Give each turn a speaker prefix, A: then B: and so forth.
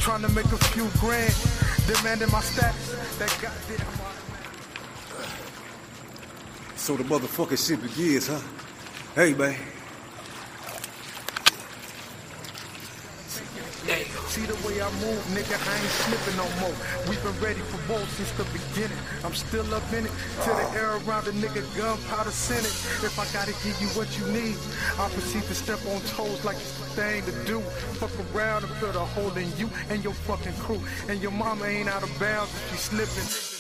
A: Trying to make a few grand, demanding my status. That goddamn.
B: So the motherfucking shit begins, huh? Hey, man.
A: See the way I move, nigga, I ain't slipping no more. We've been ready for war since the beginning. I'm still up in it, till the air around the nigga gunpowder senate. If I gotta give you what you need, I proceed to step on toes like it's the thing to do. Fuck around and put a hole in you and your fucking crew. And your mama ain't out of bounds if she slipping.